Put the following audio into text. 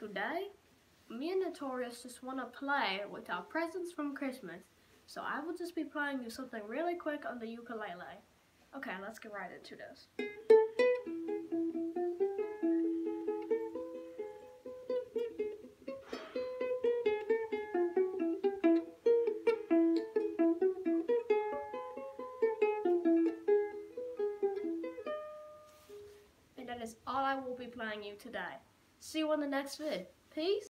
today, me and Notorious just want to play with our presents from Christmas. So I will just be playing you something really quick on the ukulele. Okay, let's get right into this. And that is all I will be playing you today. See you on the next vid. Peace.